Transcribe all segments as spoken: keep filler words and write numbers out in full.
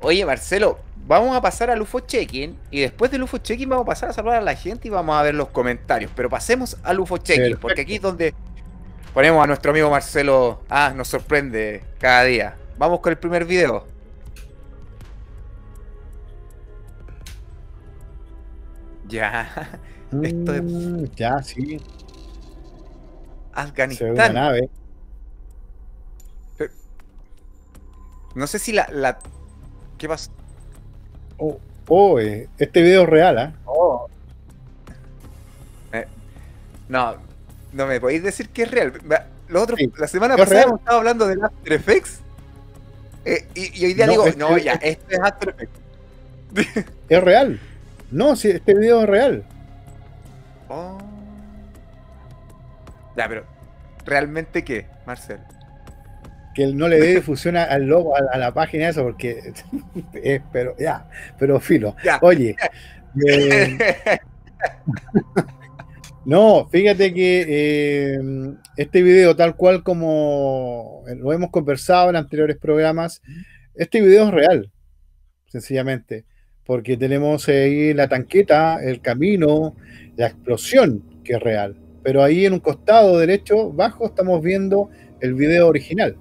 Oye, Marcelo, vamos a pasar al U F O Check-in y después del U F O Check-in vamos a pasar a saludar a la gente y vamos a ver los comentarios. Pero pasemos al U F O Check-in, porque aquí es donde ponemos a nuestro amigo Marcelo. Ah, nos sorprende cada día. Vamos con el primer video. Ya, esto es Mm, ya, sí. Se ve una Afganistán. nave. No sé si la... la... ¿Qué pasó? Oh, oh, eh, este video es real, ¿ah? Oh. Eh, no, no me podéis decir que es real. Lo otro, Sí, la semana es pasada real. hemos estado hablando del After Effects. Eh, y, y hoy día No, digo, este- no, ya, esto es After Effects. Es real. No, sí, este video es real. Oh. Ya, pero ¿realmente qué, Marcel? Que él no le dé difusión a- al logo, a, a la página eso, porque es, pero ya, pero filo. Ya. Oye, eh, no, fíjate que eh, este video, tal cual como lo hemos conversado en anteriores programas, este video es real, sencillamente, porque tenemos ahí la tanqueta, el camino, la explosión, que es real. Pero ahí en un costado derecho, bajo, estamos viendo el video original.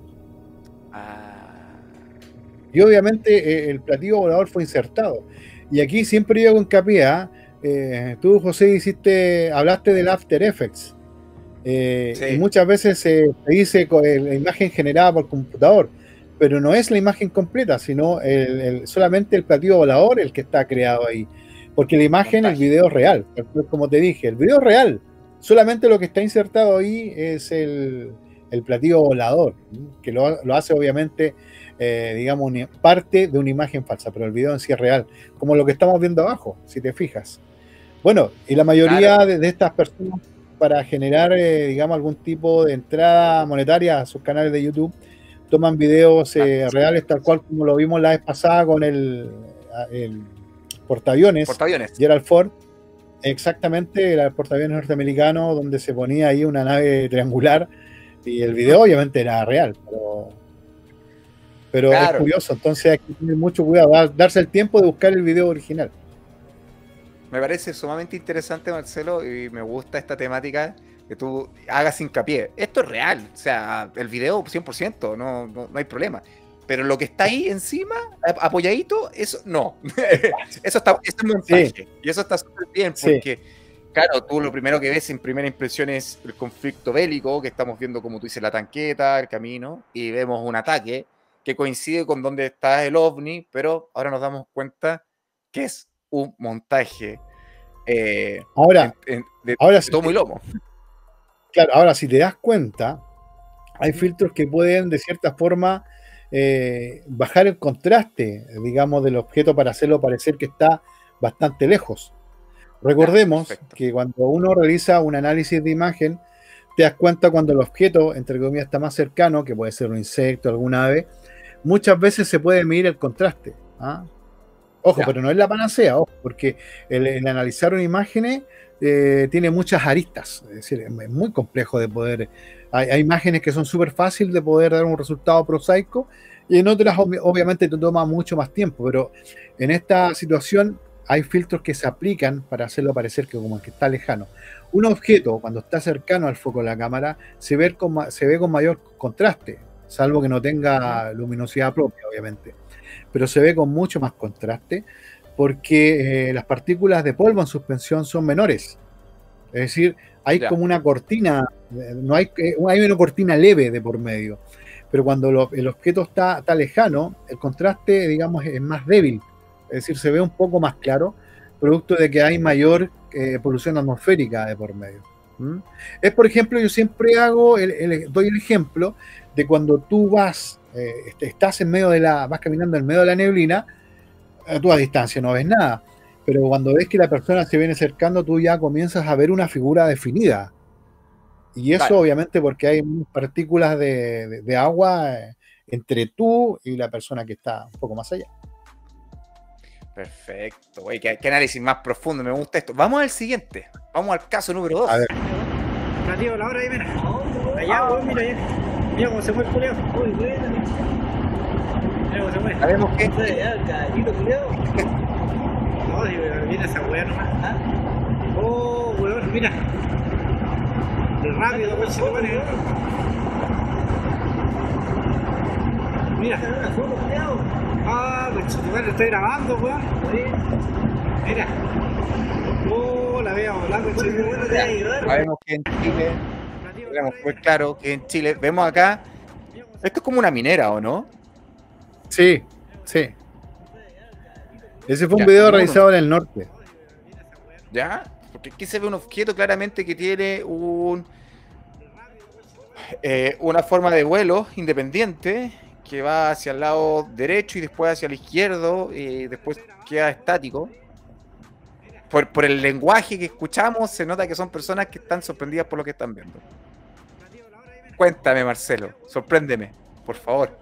Ah. Y obviamente eh, el platillo volador fue insertado. Y aquí siempre yo con hincapié, ¿ah? Eh, tú, José, hiciste, hablaste del After Effects. Eh, Sí. Y muchas veces se dice con la imagen generada por computador, pero no es la imagen completa, sino el, el, solamente el platillo volador el que está creado ahí. Porque la imagen, Montaje. el video es real, como te dije, el video es real. Solamente lo que está insertado ahí es el, el platillo volador, que lo, lo hace obviamente, eh, digamos, parte de una imagen falsa, pero el video en sí es real, como lo que estamos viendo abajo, si te fijas. Bueno, y la mayoría Claro. de, de estas personas, para generar, eh, digamos, algún tipo de entrada monetaria a sus canales de YouTube, toman videos eh, reales, tal cual como lo vimos la vez pasada con el, el portaaviones, Portaaviones. Gerald Ford. Exactamente, era el portaaviones norteamericano, donde se ponía ahí una nave triangular, y el video obviamente era real, pero, pero Claro. es curioso, entonces hay que tener mucho cuidado, darse el tiempo de buscar el video original. Me parece sumamente interesante, Marcelo, y me gusta esta temática que tú hagas hincapié. Esto es real, o sea, el video cien por ciento, no, no, no hay problema. Pero lo que está ahí encima, apoyadito, eso no. Eso está, eso es montaje. Sí. Y eso está súper bien, porque, sí. Claro, tú lo primero que ves en primera impresión es el conflicto bélico, que estamos viendo, como tú dices, la tanqueta, el camino, y vemos un ataque que coincide con donde está el ovni, pero ahora nos damos cuenta que es un montaje eh, ahora, en, en, de, ahora de tomo sí, y lomo. Claro, ahora si te das cuenta, hay filtros que pueden de cierta forma eh, bajar el contraste, digamos, del objeto para hacerlo parecer que está bastante lejos. Recordemos ah, que cuando uno realiza un análisis de imagen, te das cuenta cuando el objeto, entre comillas, está más cercano, que puede ser un insecto, alguna ave, muchas veces se puede medir el contraste. ¿ah? Ojo, ya. Pero no es la panacea, ojo, porque el, el analizar una imagen eh, tiene muchas aristas, es decir, es muy complejo de poder. Hay, hay imágenes que son súper fáciles de poder dar un resultado prosaico y en otras, obviamente, te toma mucho más tiempo, pero en esta situación hay filtros que se aplican para hacerlo parecer que como que está lejano. Un objeto, cuando está cercano al foco de la cámara, se ve con, se ve con mayor contraste, salvo que no tenga luminosidad propia, obviamente. Pero se ve con mucho más contraste porque eh, las partículas de polvo en suspensión son menores. Es decir, hay yeah. como una cortina, no hay, hay una cortina leve de por medio. Pero cuando lo, el objeto está, está lejano, el contraste, digamos, es más débil. Es decir, se ve un poco más claro, producto de que hay mayor eh, polución atmosférica de por medio. ¿Mm? Es, por ejemplo, yo siempre hago, el, el, doy el ejemplo de cuando tú vas, eh, estás en medio de la, vas caminando en medio de la neblina, tú a distancia no ves nada, pero cuando ves que la persona se viene acercando, tú ya comienzas a ver una figura definida. Y eso, vale. Obviamente, porque hay partículas de, de, de agua eh, entre tú y la persona que está un poco más allá. Perfecto, güey, ¿Qué, qué análisis más profundo, me gusta esto. Vamos al siguiente, vamos al caso número dos. A ver. Platillo, la hora ahí, mira. Allá, güey, mira allá. Mira cómo se fue el culeo. Uy, güey. Mira cómo se mueve. Sabemos que Caballito, culiao. No, si viene esa weá nomás. ¿Ah? Oh, weón, mira. De rápido, weón, se te pone. Mira. Ah, pues igual estoy grabando, weón. Mira. Oh, la veo volando, sabemos que en Chile, tenemos muy claro que en Chile, vemos acá, esto es como una minera, ¿o no? Sí, sí. Ese fue un Ya, video no, no. realizado en el norte. ¿Ya? Porque aquí se ve un objeto claramente que tiene un eh, una forma de vuelo independiente que va hacia el lado derecho y después hacia el izquierdo y después queda estático. Por, por el lenguaje que escuchamos se nota que son personas que están sorprendidas por lo que están viendo. Cuéntame, Marcelo, sorpréndeme, por favor.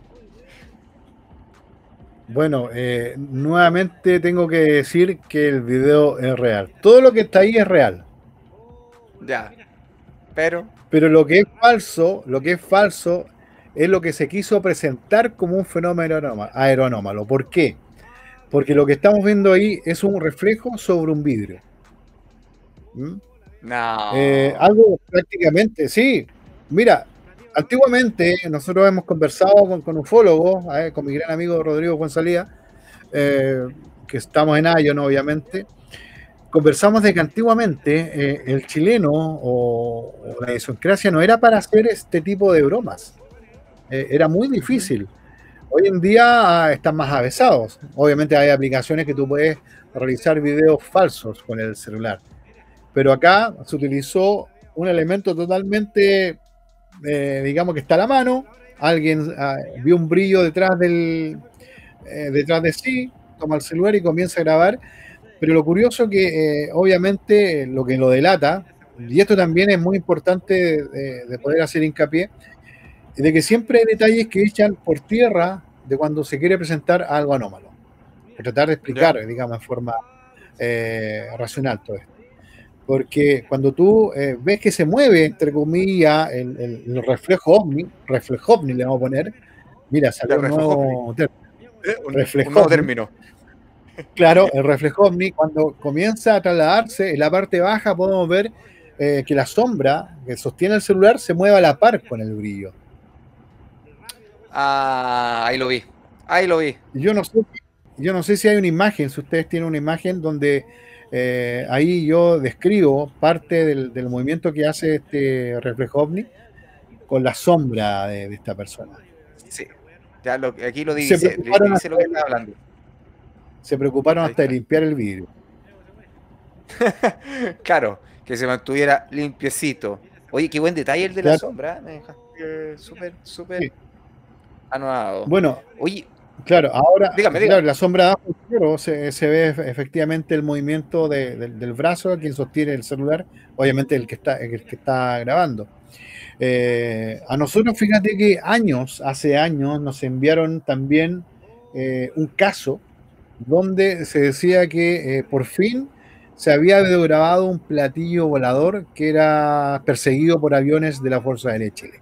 Bueno, eh, nuevamente tengo que decir que el video es real. Todo lo que está ahí es real. Ya. Pero, Pero lo que es falso, lo que es falso es lo que se quiso presentar como un fenómeno aeronóma- aeronómalo. ¿Por qué? Porque lo que estamos viendo ahí es un reflejo sobre un vidrio. ¿Mm? no. Eh, algo prácticamente, sí. Mira, antiguamente nosotros hemos conversado con, con ufólogos, eh, con mi gran amigo Rodrigo González, eh, que estamos en Ion, obviamente. Conversamos de que antiguamente eh, el chileno o, o la idiosincrasia no era para hacer este tipo de bromas. Eh, era muy difícil. Hoy en día ah, están más avesados. Obviamente hay aplicaciones que tú puedes realizar videos falsos con el celular. Pero acá se utilizó un elemento totalmente, eh, digamos que está a la mano. Alguien ah, vio un brillo detrás, del, eh, detrás de sí, toma el celular y comienza a grabar. Pero lo curioso que eh, obviamente lo que lo delata, y esto también es muy importante de, de poder hacer hincapié, es de que siempre hay detalles que echan por tierra de cuando se quiere presentar algo anómalo. Por tratar de explicar, Ya. digamos, en forma eh, racional todo esto. Porque cuando tú eh, ves que se mueve, entre comillas, el, el, el reflejo ovni, reflejo ovni le vamos a poner, mira, salió Ya, un reflejo nuevo término. Eh, un, Reflejo un nuevo ovni. término. Claro, el reflejo ovni, cuando comienza a trasladarse, en la parte baja podemos ver eh, que la sombra que sostiene el celular se mueve a la par con el brillo. Ah, ahí lo vi. Ahí lo vi. Yo no sé, yo no sé si hay una imagen, si ustedes tienen una imagen donde eh, ahí yo describo parte del, del movimiento que hace este reflejo ovni con la sombra de, de esta persona. Sí. Ya lo, aquí lo Se divisé. preocuparon Divisé lo que hasta, estaba hablando. se preocuparon Ahí hasta de está. limpiar el vidrio. Claro, que se mantuviera limpiecito. Oye, qué buen detalle el de la Claro, sombra. ¿eh? Me dejaste súper, súper sí. anonadado. Bueno, Oye, claro, ahora, dígame, claro, dígame. la sombra de abajo, claro, se, se ve efe- efectivamente el movimiento de- del- del brazo a quien sostiene el celular, obviamente el que está, el que está grabando. Eh, a nosotros, fíjate que años, hace años, nos enviaron también eh, un caso donde se decía que eh, por fin se había grabado un platillo volador que era perseguido por aviones de la Fuerza Aérea de Chile.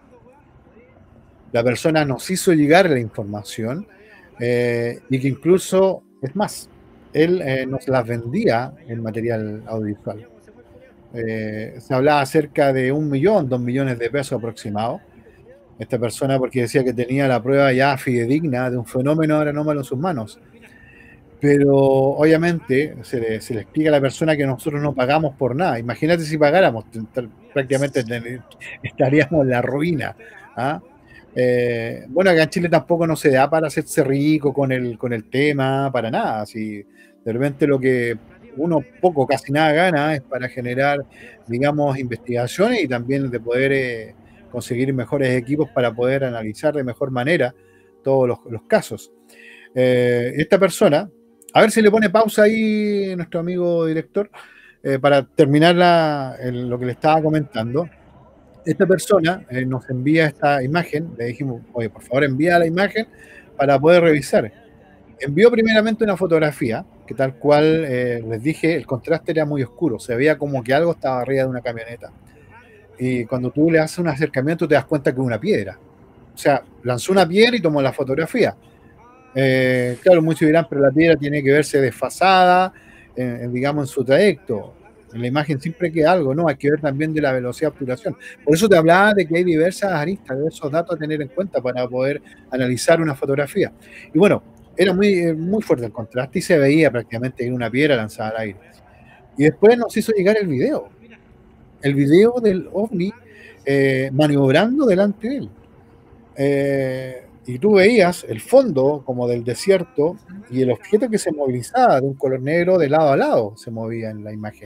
La persona nos hizo llegar la información eh, y que incluso, es más, él eh, nos las vendía en material audiovisual. Eh, se hablaba cerca de un millón, dos millones de pesos aproximados. Esta persona porque decía que tenía la prueba ya fidedigna de un fenómeno anómalo en sus manos. Pero obviamente se le, se le explica a la persona que nosotros no pagamos por nada. Imagínate si pagáramos, prácticamente estaríamos en la ruina. ¿Ah? Eh, bueno, acá en Chile tampoco no se da para hacerse rico con el, con el tema, para nada. Si de repente lo que uno poco, casi nada gana es para generar, digamos, investigaciones y también de poder eh, conseguir mejores equipos para poder analizar de mejor manera todos los, los casos. Eh, esta persona, a ver si le pone pausa ahí nuestro amigo director, eh, para terminar la, el, lo que le estaba comentando. Esta persona eh, nos envía esta imagen, le dijimos, oye, por favor envía la imagen para poder revisar. Envió primeramente una fotografía, que tal cual eh, les dije, el contraste era muy oscuro, se veía como que algo estaba arriba de una camioneta. Y cuando tú le haces un acercamiento te das cuenta que es una piedra. O sea, lanzó una piedra y tomó la fotografía. Eh, claro, muchos dirán, pero la piedra tiene que verse desfasada, en, en, digamos, en su trayecto. En la imagen siempre queda algo, ¿no? Hay que ver también de la velocidad de obturación. Por eso te hablaba de que hay diversas aristas, diversos datos a tener en cuenta para poder analizar una fotografía. Y bueno, era muy, muy fuerte el contraste y se veía prácticamente en una piedra lanzada al aire. Y después nos hizo llegar el video. El video del ovni eh, maniobrando delante de él. Eh, y tú veías el fondo como del desierto y el objeto que se movilizaba de un color negro de lado a lado se movía en la imagen.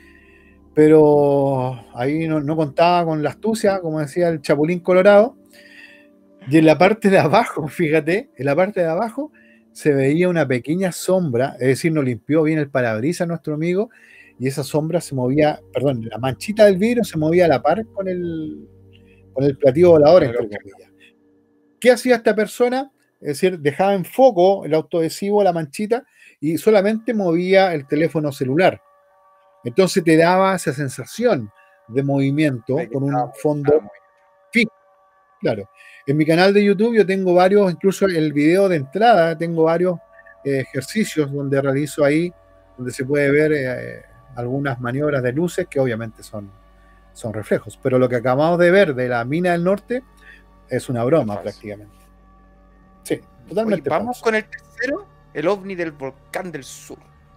Pero ahí no, no contaba con la astucia, como decía el Chapulín Colorado. Y en la parte de abajo, fíjate, en la parte de abajo se veía una pequeña sombra, es decir, no limpió bien el parabrisas nuestro amigo, y esa sombra se movía, perdón, la manchita del vidrio se movía a la par con el, con el platillo volador, entre comillas. ¿Qué hacía esta persona? Es decir, dejaba en foco el autoadhesivo, la manchita, y solamente movía el teléfono celular. Entonces te daba esa sensación de movimiento con un fondo fijo. Claro. En mi canal de YouTube yo tengo varios, incluso el video de entrada, tengo varios eh, ejercicios donde realizo ahí, donde se puede ver eh, algunas maniobras de luces que obviamente son, son reflejos. Pero lo que acabamos de ver de la mina del norte es una broma prácticamente. Sí, totalmente. Oye, vamos falso. Con el tercero, el ovni del volcán del sur.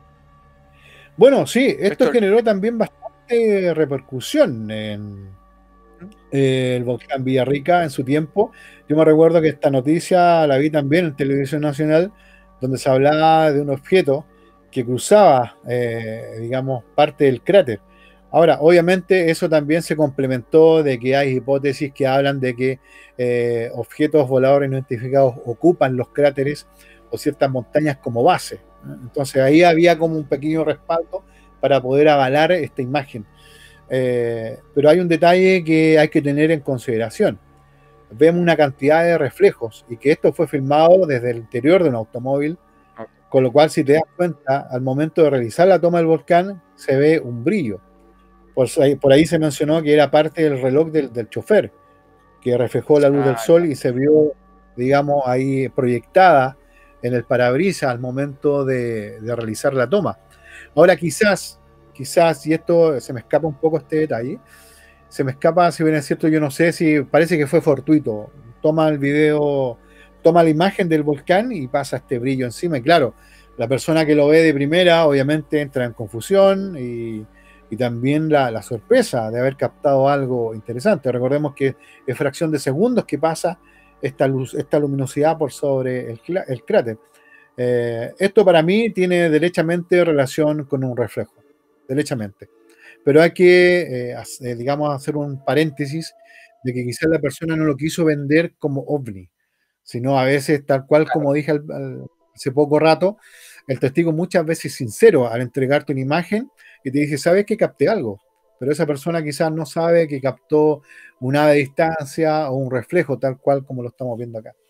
Bueno, sí, esto, esto generó también bastante repercusión en eh, el volcán Villarrica en su tiempo. Yo me recuerdo que esta noticia la vi también en Televisión Nacional, donde se hablaba de un objeto que cruzaba, eh, digamos, parte del cráter. Ahora, obviamente, eso también se complementó de que hay hipótesis que hablan de que eh, objetos voladores no identificados ocupan los cráteres o ciertas montañas como base. Entonces, ahí había como un pequeño respaldo para poder avalar esta imagen. Eh, pero hay un detalle que hay que tener en consideración. Vemos una cantidad de reflejos y que esto fue filmado desde el interior de un automóvil, con lo cual, si te das cuenta, al momento de realizar la toma del volcán, se ve un brillo. Por ahí, por ahí se mencionó que era parte del reloj del, del chofer, que reflejó la luz ah, del sol ya. Y se vio, digamos, ahí proyectada en el parabrisas al momento de, de realizar la toma. Ahora quizás, quizás, y esto se me escapa un poco este detalle, se me escapa, si bien es cierto, yo no sé si parece que fue fortuito. Toma el video, toma la imagen del volcán y pasa este brillo encima. Y claro, la persona que lo ve de primera obviamente entra en confusión y y también la, la sorpresa de haber captado algo interesante. Recordemos que es fracción de segundos que pasa esta luz, esta luminosidad por sobre el, el cráter. Eh, esto para mí tiene derechamente relación con un reflejo, derechamente. Pero hay que, eh, digamos, hacer un paréntesis de que quizás la persona no lo quiso vender como ovni, sino a veces, tal cual como dije al, al, hace poco rato, el testigo muchas veces es sincero al entregarte una imagen y te dice, ¿sabes que capté algo? Pero esa persona quizás no sabe que captó una ave de distancia o un reflejo tal cual como lo estamos viendo acá.